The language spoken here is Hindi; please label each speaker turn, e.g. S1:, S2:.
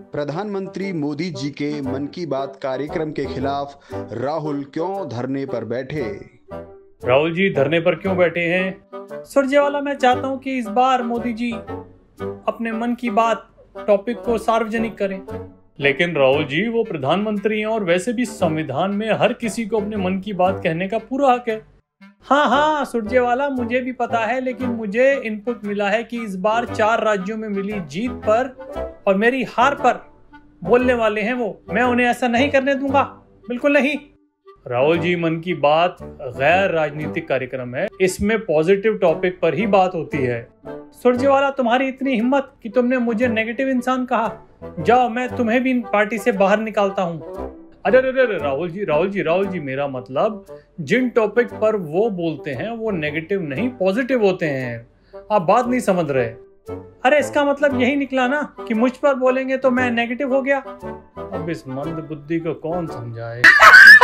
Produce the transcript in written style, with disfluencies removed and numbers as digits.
S1: प्रधानमंत्री मोदी जी के मन की बात कार्यक्रम के खिलाफ राहुल क्यों धरने पर बैठे?
S2: राहुल जी धरने पर क्यों बैठे हैं? सुरजेवाला, मैं चाहता हूं कि इस बार मोदी जी अपने मन की बात टॉपिक को सार्वजनिक करें। लेकिन राहुल जी वो प्रधानमंत्री हैं और वैसे भी संविधान में हर किसी को अपने मन की बात कहने का पूरा हक है। हाँ सुरजेवाला, मुझे भी पता है, लेकिन मुझे इनपुट मिला है कि इस बार 4 राज्यों में मिली जीत पर और मेरी हार पर बोलने वाले हैं वो। मैं उन्हें ऐसा नहीं करने दूंगा, बिल्कुल नहीं। राहुल जी, मन की बात गैर राजनीतिक कार्यक्रम है, इसमें पॉजिटिव टॉपिक पर ही बात होती है। सुरजेवाला, तुम्हारी इतनी हिम्मत कि तुमने मुझे नेगेटिव इंसान कहा। जाओ, मैं तुम्हें भी पार्टी से बाहर निकालता हूँ। अरे राहुल जी, मेरा मतलब जिन टॉपिक पर वो बोलते हैं वो नेगेटिव नहीं पॉजिटिव होते हैं। आप बात नहीं समझ रहे। अरे इसका मतलब यही निकला ना कि मुझ पर बोलेंगे तो मैं नेगेटिव हो गया। अब इस मंद बुद्धि को कौन समझाए।